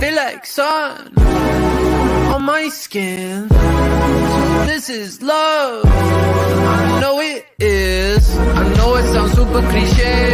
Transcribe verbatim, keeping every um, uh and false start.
feel like sun on my skin. So this is love. I know it is. I know it sounds super cliche.